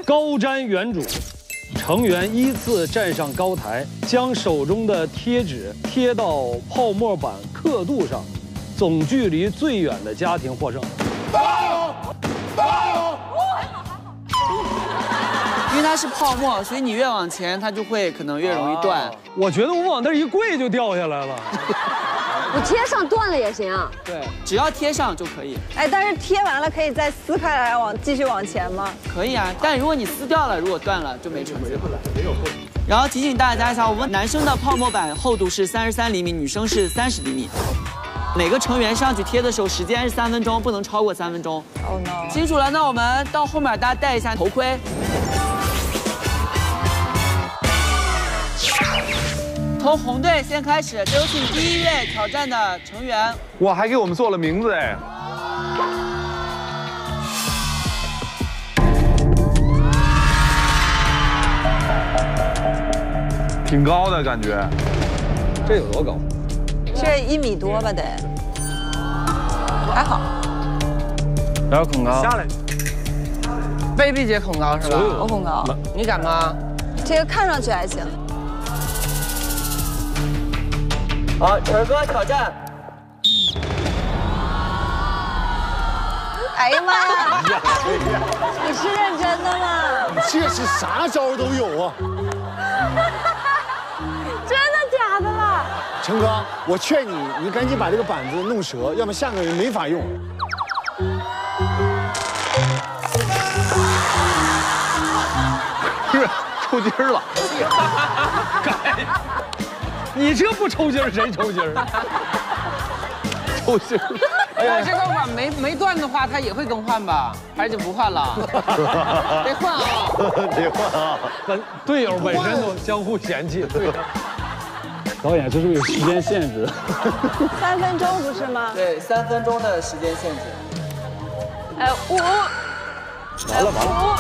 高瞻远瞩，成员依次站上高台，将手中的贴纸贴到泡沫板刻度上，总距离最远的家庭获胜。 因为它是泡沫，所以你越往前，它就会可能越容易断。 我觉得我往那一跪就掉下来了。 我贴上断了也行啊。 对，只要贴上就可以。 哎，但是贴完了可以再撕开来继续往前吗？ 可以啊，但如果你撕掉了，如果断了就没成绩。然后提醒大家一下，我们男生的泡沫板厚度是33厘米，女生是30厘米。每个成员上去贴的时候，时间是3分钟，不能超过3分钟。 Oh no！ 清楚了，那我们到后面大家戴一下头盔。从红队先开始，有请第一位挑战的成员。 哇，还给我们做了名字哎！挺高的感觉， 这有多高？ 这1米多吧得，还好。 有点恐高。 下来。 贝贝姐恐高是吧？ 我恐高。 你敢吗？ 这个看上去还行。 好，晨哥挑战。 哎呀妈呀！你是认真的吗？ 这是啥招都有啊！ 真的假的啦？ 成哥，我劝你，你赶紧把这个板子弄折，要么下个人没法用。 是抽筋儿了。 你这不抽筋儿谁抽筋儿？ 抽筋儿。 要是钢管没断的话，它也会更换吧？还是就不换了？得换啊！ 得换啊！ 队友本身都相互嫌弃。对。导演，这是不是有时间限制 3分钟不是吗？ 对，3分钟的时间限制。 哎，5。 完了。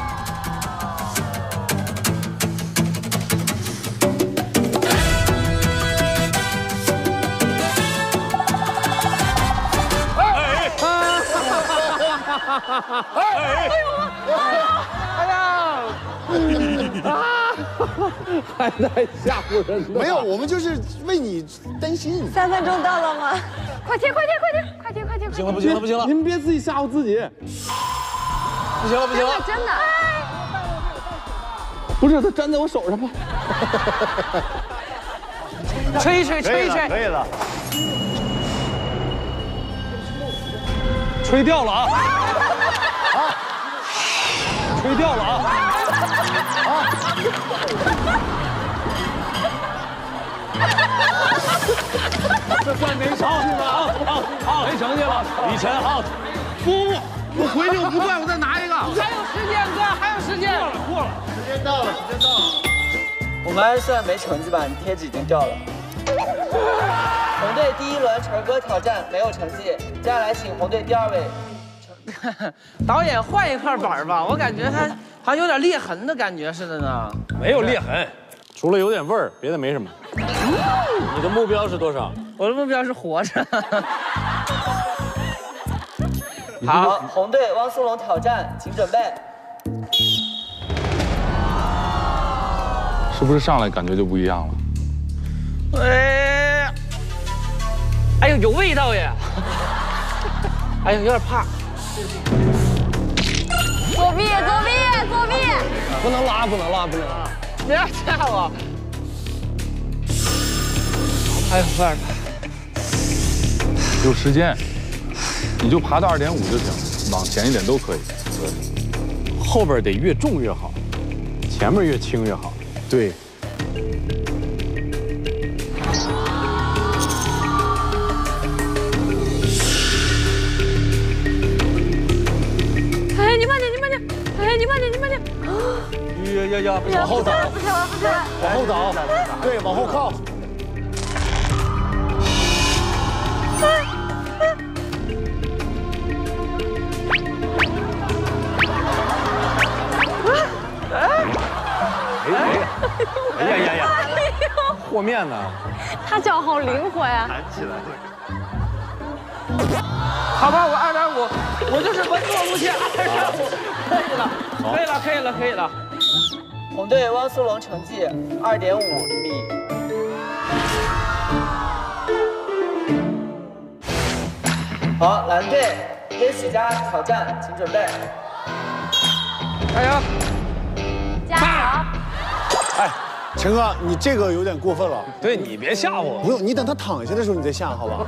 还在吓唬人呢。 没有，我们就是为你担心。 3分钟到了吗？ 快贴！ 行了，不行了！你们别自己吓唬自己。不行了！ 真的。 不是，它粘在我手上吧？ 吹一吹。 可以了。 吹掉了啊！吹掉了啊！这算没成绩了啊！没成绩了，李晨好。 不，我回去我不断，我再拿一个。还有时间，哥，还有时间。 过了， 时间到了。 我们还算没成绩吧？你贴纸已经掉了。红队第1轮晨哥挑战没有成绩，接下来请红队第2位。 导演换一块板吧，我感觉它好像有点裂痕的感觉似的呢。 没有裂痕，除了有点味儿，别的没什么。你的目标是多少？ 我的目标是活着。 好，红队汪苏泷挑战，请准备。 是不是上来感觉就不一样了？ 哎呦，有味道呀！哎呦，有点怕。 作弊！ 不能拉！ 别吓我！哎呦，有点怕。 有时间，你就爬到2.5就行，往前一点都可以。对， 后边得越重越好，前面越轻越好。 对。 哎，你慢点！ 呀！往后倒， 不行了！ 往后倒，对，往后靠。 哎呀！和面呢？ 他脚好灵活呀！ 弹起来。 好吧，我2.5，我就是稳坐不前2.5。 可以了。 红队汪苏泷成绩2.5米。好，蓝队跟许佳挑战，请准备。 加油！ 加油！ 哎，陈哥，你这个有点过分了。 对你别吓唬我。 不用，你等他躺下的时候你再下，好吧？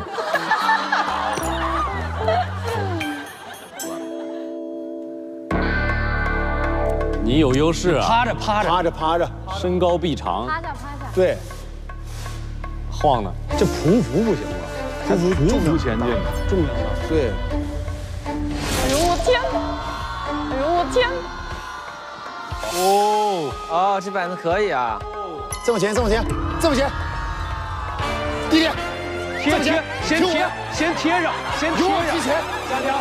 你有优势啊！ 趴着趴着， 趴着趴着， 身高臂长， 趴下。 对， 晃呢。 这匍匐不行了， 匍匐匍匐前进， 重要了。 对。 哎呦我天！哎呦我天！ 哦，这板子可以啊。 这么前，这么前，这么前。弟弟， 贴，先贴上，先贴上。 有我提前， 下跳，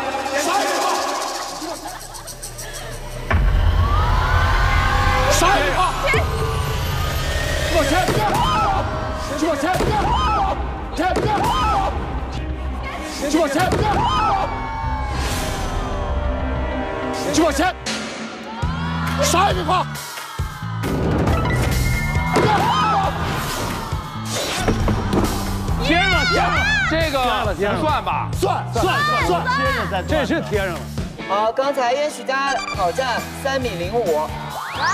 杀一个，往前，去往前，前，去往前，去往前，啥也别怕。 贴上， 这个不算吧？ 算， 这是贴上了。 好，刚才跟许佳挑战3.05米。 哇！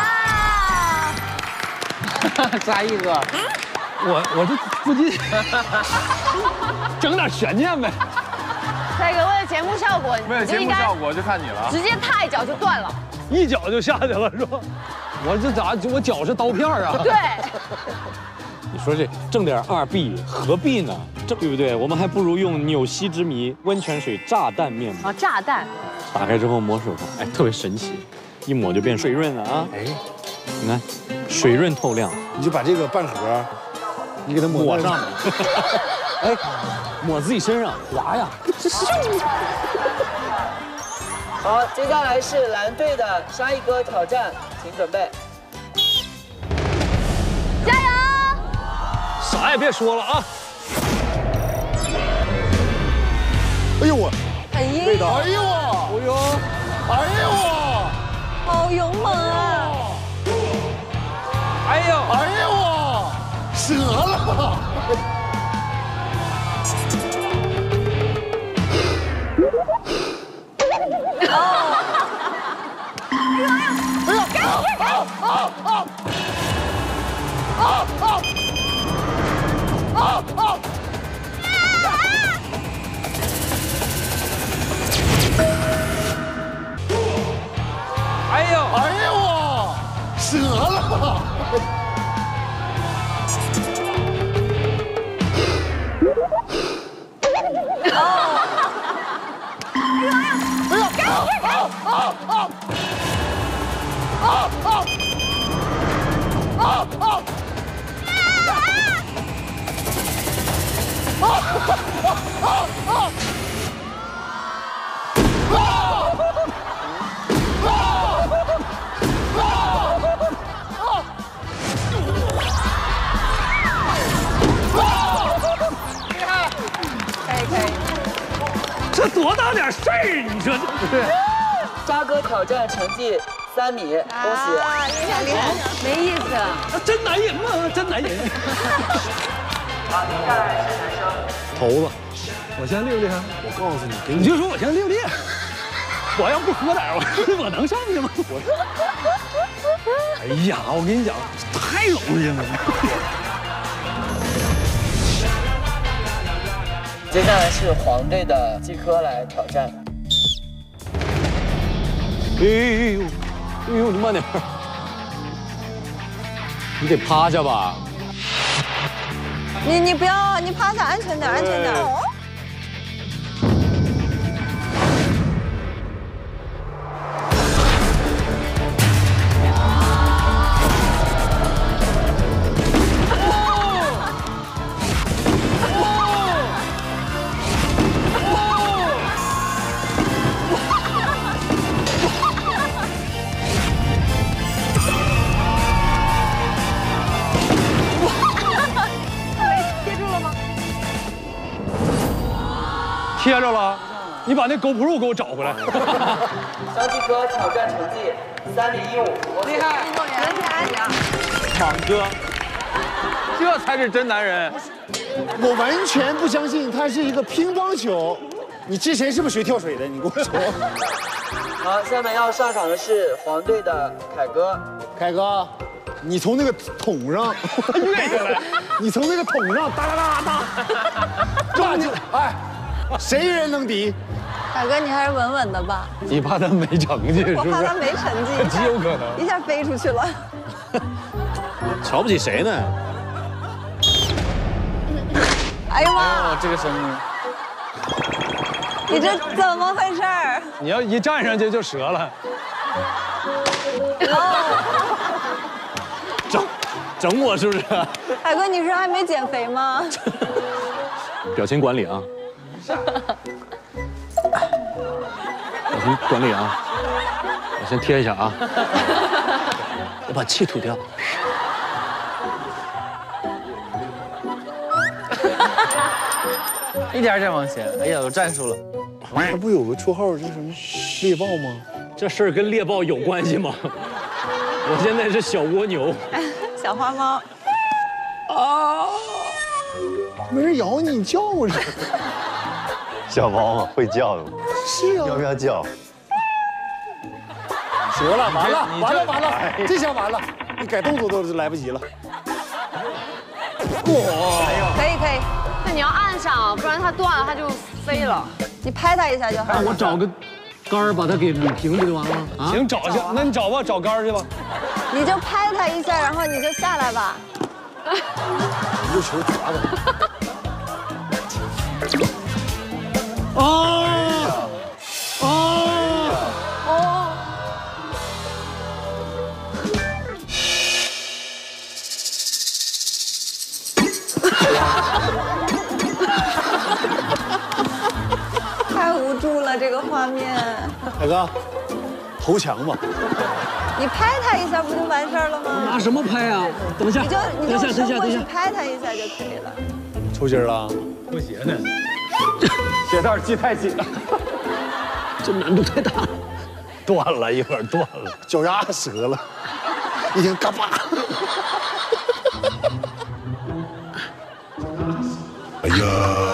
加一个。 我这附近整点悬念呗。 帅哥，为了节目效果， 为了节目效果就看你了。 直接踏一脚就断了。 一脚就下去了是吧？我这咋？我脚是刀片啊？ 对。 你说这正点2币何必呢？对不对？我们还不如用纽西之谜温泉水炸弹面膜。 啊，炸弹！ 打开之后抹手上，哎，特别神奇，一抹就变水润了啊！哎，你看，水润透亮。 你就把这个半盒，你给它抹上，哎，抹自己身上滑呀！ 好，接下来是蓝队的沙溢哥挑战，请准备。 加油！ 啥也别说了啊！ 哎呦我， 哎呀， 味道，哎呦我，哎呦，哎呦我， 好勇猛啊！ 哎呦， 哎呦我，折了！ 哎呦， 哎呦我，折了！ 这多大点事儿？你说这不是？ 沙哥挑战成绩3米，恭喜！ 厉害，没意思。 真难赢啊！真难赢。 好，接下来是男生。 头子，我先练练。 我告诉你，给你就说我先练练。我要不喝点我能上去吗？哎呀，我跟你讲，太容易了。 接下来是黄队的季科来挑战。 哎呦，哎呦，你慢点，你得趴下吧。 你不要，你趴下，安全点，安全点。 贴着了， 你把那GoPro给我找回来。 张继科挑战成绩3.15， 厉害！ 运动员莽哥， 这才是真男人。 我完全不相信他是一个乒乓球。你之前是不是学跳水的？你跟我说。 好，下面要上场的是黄队的凯哥。 凯哥，你从那个桶上跃下来，你从那个桶上哒哒哒哒，抓住！哎，谁人能敌？ 凯哥，你还是稳稳的吧。 你怕他没成绩是不是？ 我怕他没成绩， 极有可能一下飞出去了。 瞧不起谁呢？ 哎呀妈！ 这个声音， 你这怎么回事儿？ 你要一站上去就折了。 整我是不是？ 海哥，你是还没减肥吗？ 表情管理啊！表情管理啊！我先贴一下啊，我把气吐掉。 一点点往前。哎呀，有战术了。 他不有个绰号叫什么猎豹吗？ 这事儿跟猎豹有关系吗？我现在是小蜗牛。 小花猫。 啊！没人咬你，你叫我什么？ 小猫会叫的， 是啊， 要不要叫？ 折了，完了，完了，这下完了，你改动作都来不及了。 可以。 那你要按上，不然它断了它就飞了。 你拍它一下就好了。 我找个杆儿把它给捋平不就完了？啊， 行，找去，那你找吧，找杆去吧。 你就拍它一下，然后你就下来吧。 你就求抓的。 太无助了，这个画面。 海哥，投降吧。 你拍它一下不就完事儿了吗？ 拿什么拍啊？等一下， 你就等一下， 过去拍它一下就可以了。 抽筋了， 脱鞋呢， 鞋带系太紧了， 这难度太大了。 断了一会儿断了， 脚丫折了，一听嘎巴。 哎呀！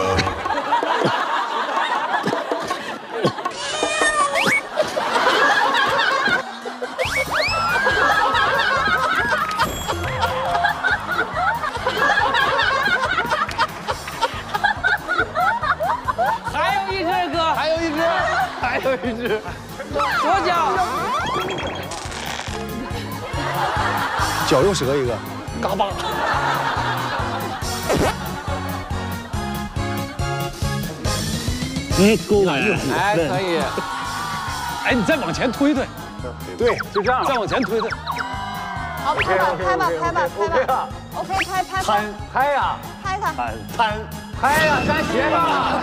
还有一只，左脚， 脚又折一个，嘎巴。 够了， 哎，可以。 哎，你再往前推推， 对， 就这样， 再往前推推。 好，拍吧。OK， 拍。 拍呀， 拍它。 拍呀，粘鞋上了。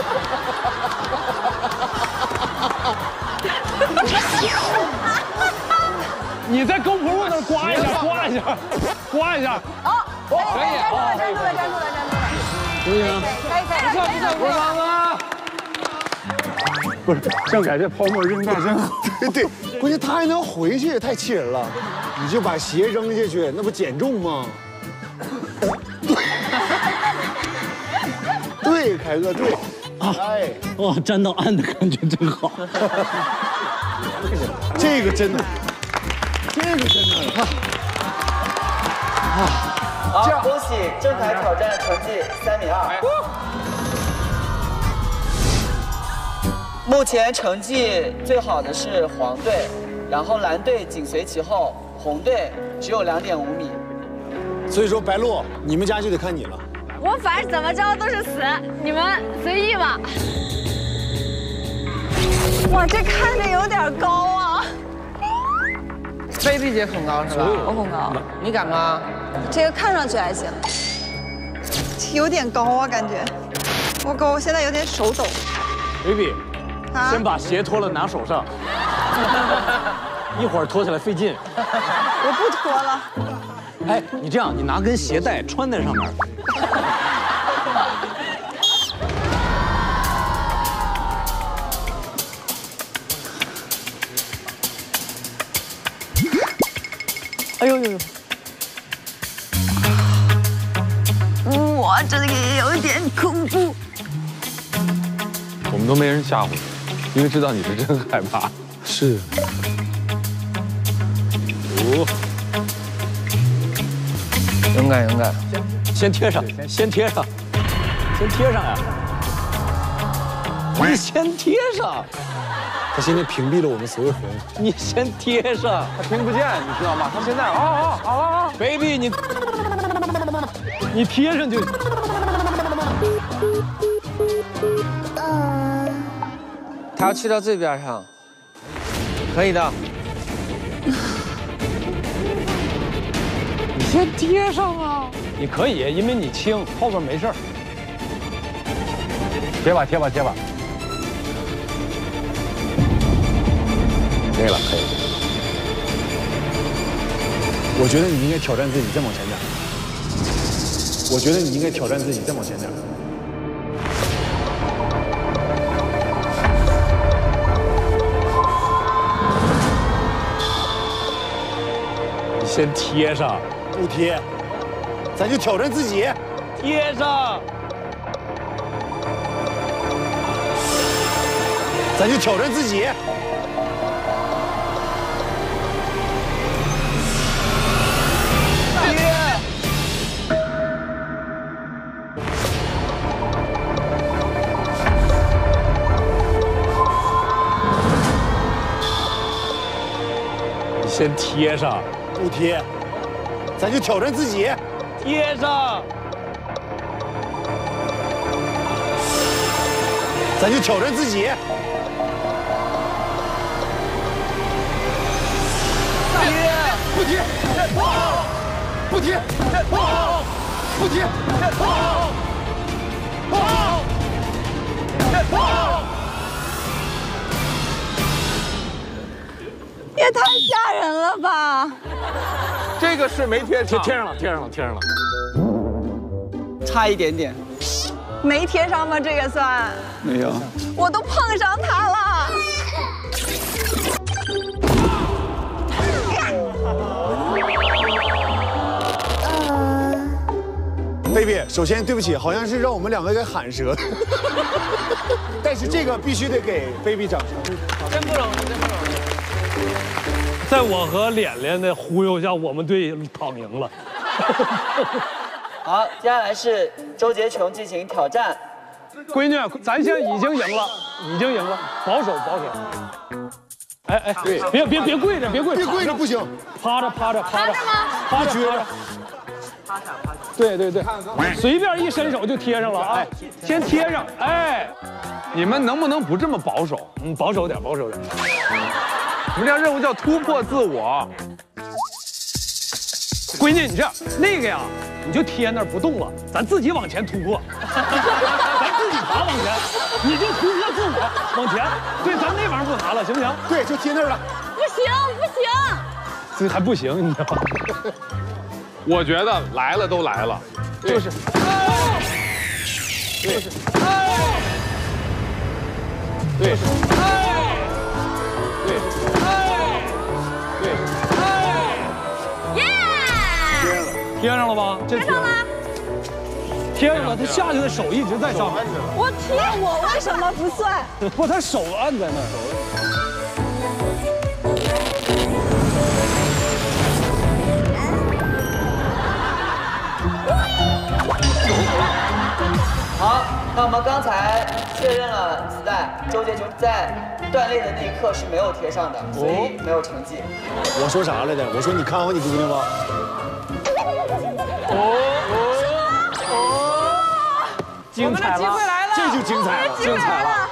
你在GoPro那刮一下。 哦，可以，站住了。 可以啊。 可以。 王哥， 不是，郑恺这泡沫扔大真好。对，关键他还能回去，太气人了。你就把鞋扔下去，那不减重吗？对，凯哥对。哎， 哇，沾到岸的感觉真好。 这个真的。 好，恭喜郑恺挑战成绩3.2。目前成绩最好的是黄队，然后蓝队紧随其后，红队只有2.5米。 所以说白鹿，你们家就得看你了。 我反正怎么着都是死，你们随意吧。 哇，这看着有点高啊。 菲比姐很高是吧？ 我很高。 你敢吗？ 这个看上去还行，有点高啊，感觉。我现在有点手抖。 baby， 啊， 先把鞋脱了拿手上，一会儿脱下来费劲。 我不脱了。 哎，你这样，你拿根鞋带穿在上面。 哎呦呦呦！ 我这个也有点恐怖。 我们都没人吓唬你，因为知道你是真害怕。 是。 勇敢勇敢， 先贴上，先贴上，先贴上呀！你先贴上。 他现在屏蔽了我们所有人。 你先贴上， 他听不见，你知道吗？他现在 baby 你贴上就。 他要去到这边上，可以的。 你先贴上啊！ 你可以，因为你轻，后边没事儿。 贴吧。可以了。 我觉得你应该挑战自己，再往前点。我觉得你应该挑战自己，再往前点。 你先贴上。 不贴，咱就挑战自己。 贴上。 咱就挑战自己。 先贴上。 不贴，咱就挑战自己。 贴上。 咱就挑战自己。不贴，不贴，不贴， 也太吓人了吧！ 这个是没贴上， 贴上了。 差一点点。 没贴上吗？这个算没有。 我都碰上它了。 baby， 首先对不起，好像是让我们两个给喊折，但是这个必须得给 baby 掌声。 真不容易，真不容易。 在我和脸脸的忽悠下，我们队躺赢了。 好，接下来是周杰琼进行挑战。 闺女，咱现在已经赢了，保守。哎，别跪着，别跪着不行， 趴着。 趴着吗？ 趴着。对，随便一伸手就贴上了啊！先贴上，哎， 你们能不能不这么保守？ 保守点。 我们这任务叫突破自我。 闺女，你这样那个呀，你就贴那儿不动了，咱自己往前突破，咱自己爬往前，你就突破自我往前。对，咱那玩意儿不拿了，行不行？ 对，就贴那儿了。 不行， 这还不行，你知道吗？ 我觉得来了都来了， 就是，对，贴上了吧？ 贴上了。 贴上了，他下去的手一直在上。 我贴，我为什么不算？ 不，他手按在那儿。 好，那我们刚才确认了磁带，周杰琼在锻炼的那一刻是没有贴上的，所以没有成绩。 我说啥来着？我说你看好你姑娘吗？ 精彩了！ 机会来了， 这就精彩了！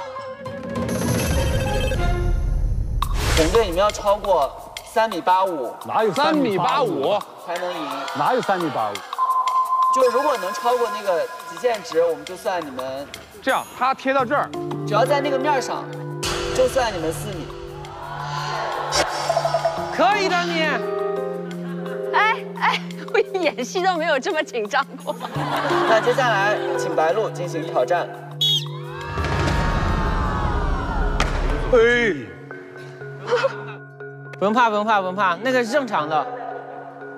红队你们要超过3.85米， 哪有 3.85米才能赢？ 哪有3.85米？ 就是如果能超过那个极限值，我们就算你们。 这样，他贴到这儿， 只要在那个面上，就算你们4米。 可以的你。 哎，我演戏都没有这么紧张过。 那接下来请白鹿进行挑战。 不用怕，那个是正常的。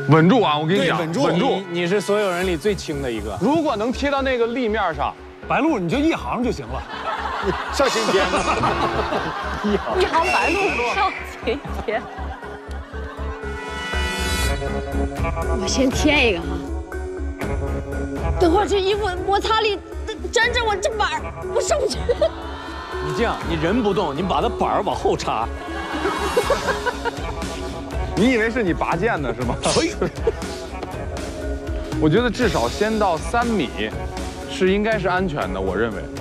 稳住啊！我跟你讲， 稳住， 稳住。 你是所有人里最轻的一个。 如果能贴到那个立面上， 白鹿你就一行就行了。 上晴天。 一行白鹿上晴天。我先贴一个哈。等会儿这衣服摩擦力粘着我这板儿，我上不去。 你这样，你人不动，你把它板儿往后插。 你以为是你拔剑的是吗？我觉得至少先到3米，应该是安全的，我认为。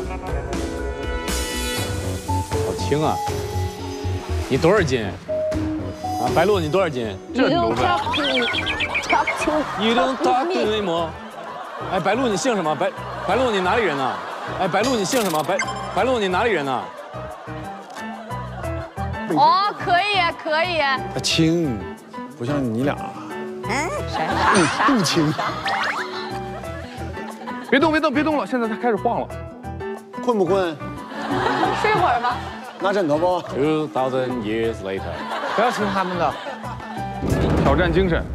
好轻啊！你多少斤？啊，白鹿你多少斤？ 这你都问。 You don't talk to me more。哎，白鹿你姓什么？白鹿你哪里人呢？哎，白鹿你姓什么？白鹿你哪里人呢？ 哦，可以可以。 他轻，不像你俩。不轻。 别动别动别动了，现在它开始晃了。 困不困？ 睡会儿吧。 拿枕头不 ？2000 years later。 不要听他们的。 挑战精神。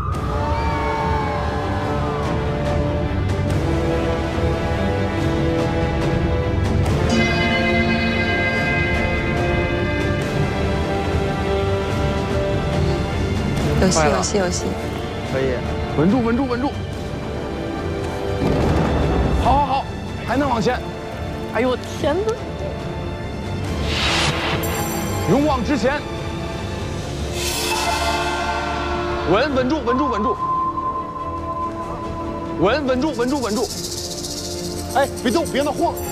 有戏， 可以， 稳住，稳住，稳住。好，还能往前。 哎呦我天哪！ 勇往直前。稳住，稳住，稳住。稳住，稳住，稳住。 哎，别动，别那晃。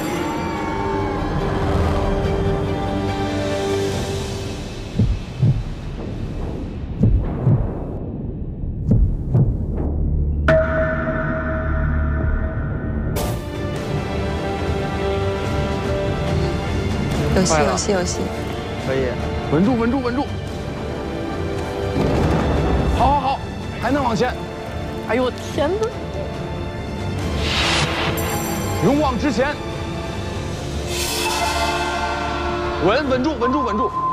有戏， 可以， 稳住，稳住，稳住。好，还能往前。 哎呦我天哪！ 勇往直前。稳住，稳住，稳住。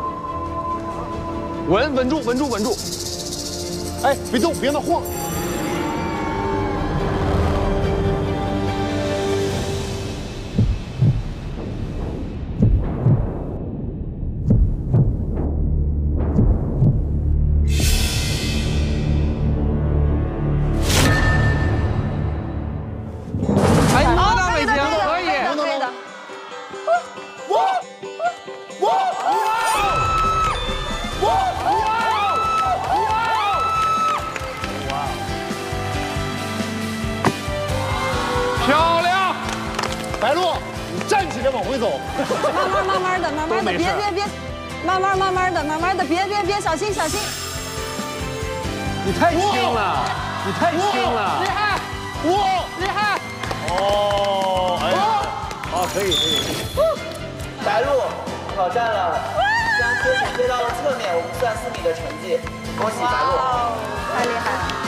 稳住，稳住，稳住。 哎，别动，别那晃。 漂亮， 白鹿，你站起来往回走。 慢慢的，别，慢慢的，别，小心。 你太轻了，你太轻了， 厉害，厉害。 哦，哎，好，可以。 白鹿挑战了，将贴纸贴到了侧面，我们算4米的成绩，恭喜白鹿， 太厉害了。